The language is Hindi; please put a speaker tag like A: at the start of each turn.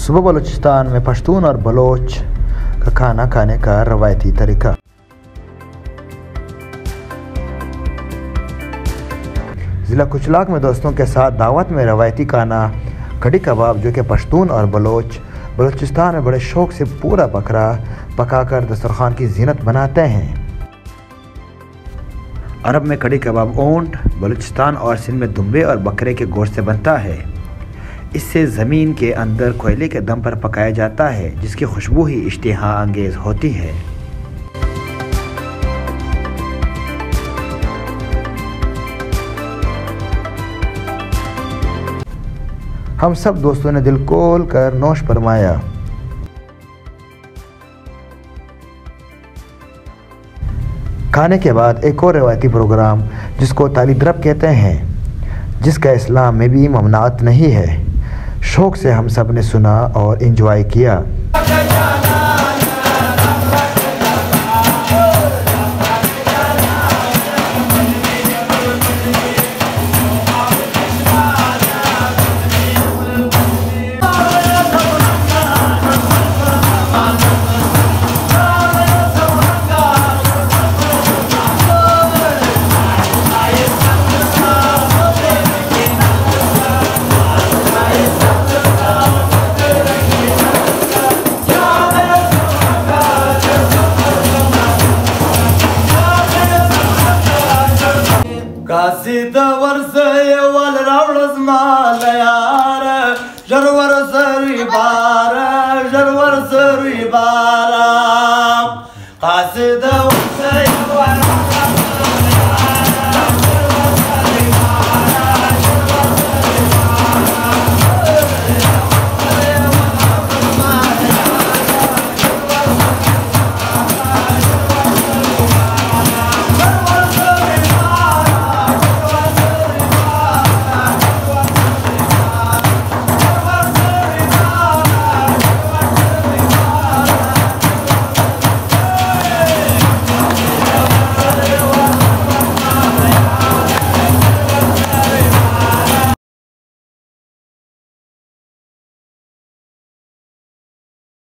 A: सुबह बलूचिस्तान में पश्तून और बलोच का खाना खाने का रवायती तरीका। ज़िला कुचलाक में दोस्तों के साथ दावत में रवायती खाना कड़ी कबाब, जो कि पश्तून और बलूचिस्तान में बड़े शौक़ से पूरा बकरा पकाकर दस्तरखान की जीनत बनाते हैं। अरब में कड़ी कबाब ऊंट, बलूचिस्तान और सिंध में दुम्बे और बकरे के गोश्त से बनता है। इससे ज़मीन के अंदर कोयले के दम पर पकाया जाता है, जिसकी खुशबू ही इश्तिहा अंगेज़ होती है। हम सब दोस्तों ने दिल खोल कर नोश फरमाया। खाने के बाद एक और रवायती प्रोग्राम जिसको ताली द्रब कहते हैं, जिसका इस्लाम में भी ममनात नहीं है, शौक़ से हम सब ने सुना और एंजॉय किया।
B: कासिद वर्ष ये वाल रावण स्माल यार जरवर सरी बा